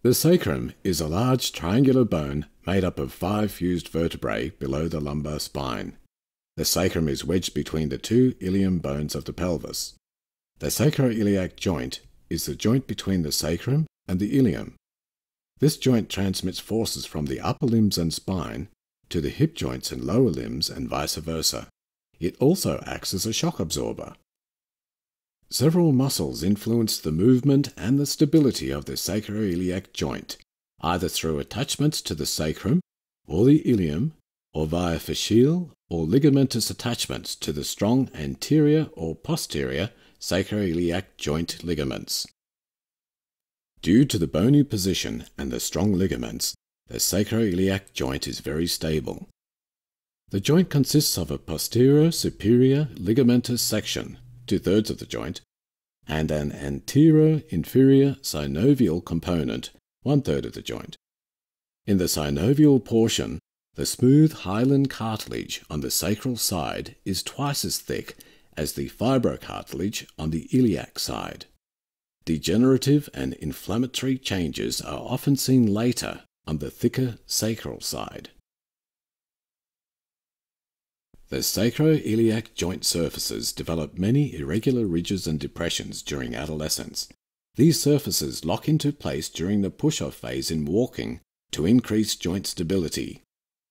The sacrum is a large triangular bone made up of 5 fused vertebrae below the lumbar spine. The sacrum is wedged between the 2 ilium bones of the pelvis. The sacro-iliac joint is the joint between the sacrum and the ilium. This joint transmits forces from the upper limbs and spine to the hip joints and lower limbs and vice versa. It also acts as a shock absorber. Several muscles influence the movement and the stability of the sacro-iliac joint, either through attachments to the sacrum or the ilium, or via fascial or ligamentous attachments to the strong anterior or posterior sacro-iliac joint ligaments. Due to the bony position and the strong ligaments, the sacro-iliac joint is very stable. The joint consists of a posterior superior ligamentous section, 2/3 of the joint, and an anterior inferior synovial component, 1/3 of the joint. In the synovial portion, the smooth hyaline cartilage on the sacral side is twice as thick as the fibrocartilage on the iliac side. Degenerative and inflammatory changes are often seen later on the thicker sacral side. The sacro-iliac joint surfaces develop many irregular ridges and depressions during adolescence. These surfaces lock into place during the push-off phase in walking to increase joint stability.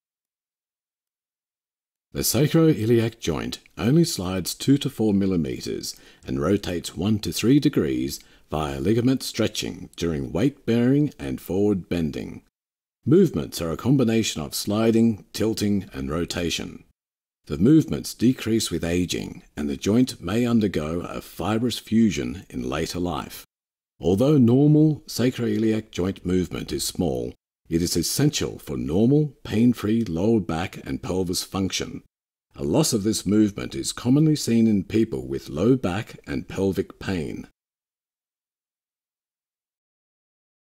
The sacro-iliac joint only slides 2 to 4 millimeters and rotates 1 to 3 degrees via ligament stretching during weight bearing and forward bending. Movements are a combination of sliding, tilting, and rotation. The movements decrease with aging, and the joint may undergo a fibrous fusion in later life. Although normal sacro-iliac joint movement is small, it is essential for normal, pain-free lower back and pelvis function. A loss of this movement is commonly seen in people with low back and pelvic pain.